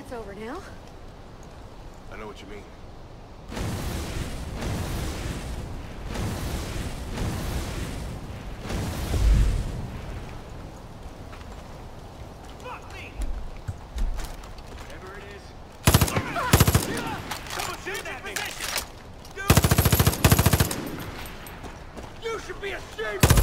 it's over now. I know what you mean. Fuck me! Whatever it is. Someone shoot at me! You should be ashamed!